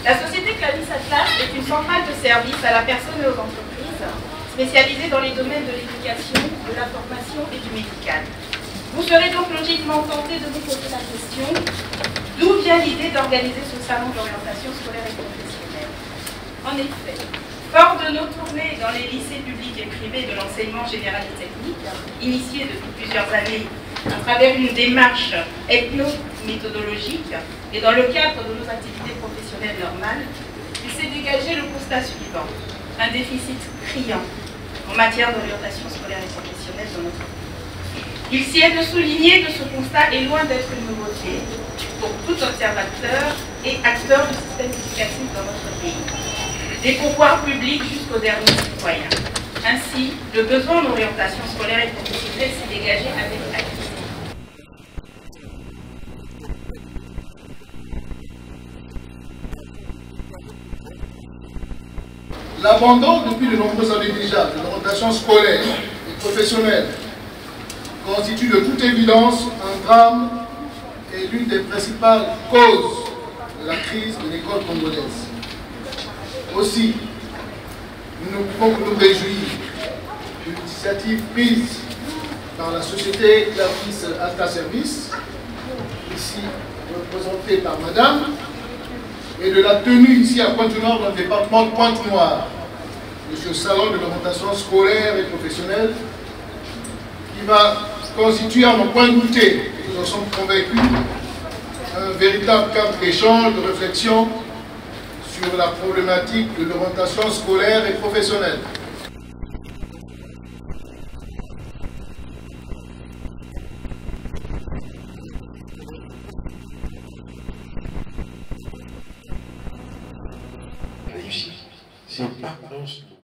La société Clarisse Atlas est une centrale de services à la personne et aux entreprises, spécialisée dans les domaines de l'éducation, de la formation et du médical. Vous serez donc logiquement tenté de vous poser la question, d'où vient l'idée d'organiser ce salon d'orientation scolaire et professionnelle? En effet, fort de nos tournées dans les lycées publics et privés de l'enseignement général et technique, initiées depuis plusieurs années à travers une démarche ethno-méthodologique et dans le cadre de nos activités professionnelles normales, il s'est dégagé le constat suivant: un déficit criant en matière d'orientation scolaire et professionnelle dans notre pays. Il s'y est de souligner que ce constat est loin d'être une nouveauté pour tout observateur et acteur du système éducatif dans notre pays, des pouvoirs publics jusqu'aux derniers citoyens. Ainsi, le besoin d'orientation scolaire et professionnelle s'est dégagé avec acuité. L'abandon depuis de nombreuses années déjà de l'orientation scolaire et professionnelle constitue de toute évidence un drame et l'une des principales causes de la crise de l'école congolaise. Aussi, nous ne pouvons que nous réjouir de l'initiative prise par la société Clarisse Atlas Service, ici représentée par Madame, et de la tenue ici à Pointe-Noire dans le département de Pointe-Noire de ce salon de l'orientation scolaire et professionnelle qui va constituer, à mon point de douter, nous en sommes convaincus, un véritable cadre d'échange, de réflexion sur la problématique de l'orientation scolaire et professionnelle. Réussir, c'est pas